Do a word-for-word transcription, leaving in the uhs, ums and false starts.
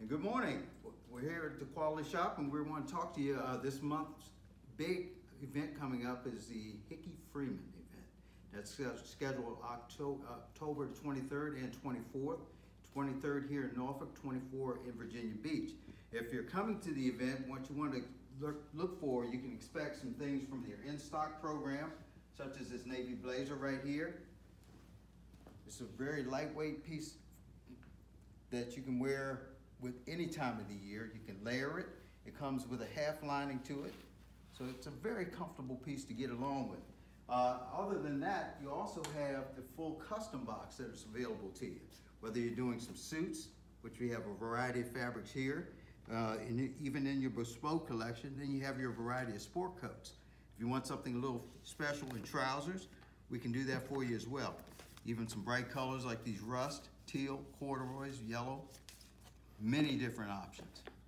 And good morning. We're here at the Quality Shop and we want to talk to you. Uh, this month's big event coming up is the Hickey Freeman event. That's scheduled October, October twenty-third and twenty-fourth. twenty-third here in Norfolk, twenty-fourth in Virginia Beach. If you're coming to the event, what you want to look, look for, you can expect some things from their in-stock program, such as this navy blazer right here. It's a very lightweight piece that you can wear with any time of the year. You can layer it. It comes with a half lining to it. So it's a very comfortable piece to get along with. Uh, other than that, you also have the full custom box that is available to you. Whether you're doing some suits, which we have a variety of fabrics here, uh, and even in your bespoke collection, then you have your variety of sport coats. If you want something a little special in trousers, we can do that for you as well. Even some bright colors like these rust, teal, corduroys, yellow, many different options.